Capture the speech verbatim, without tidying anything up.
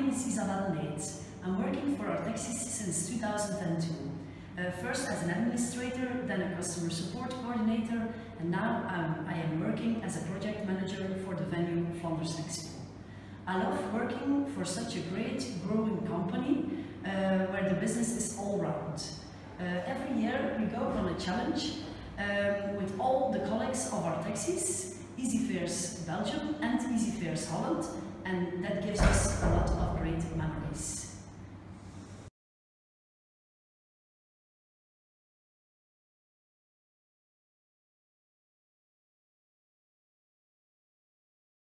name is Isabelle. I'm working for our taxis since two thousand two. Uh, first as an administrator, then a customer support coordinator, and now um, I am working as a project manager for the venue Flanders Expo. I love working for such a great growing company uh, where the business is all round. Uh, every year we go on a challenge um, with all the colleagues of our taxis, Easy Fares Belgium and Easy Fares Holland, and that gives us a lot of great memories.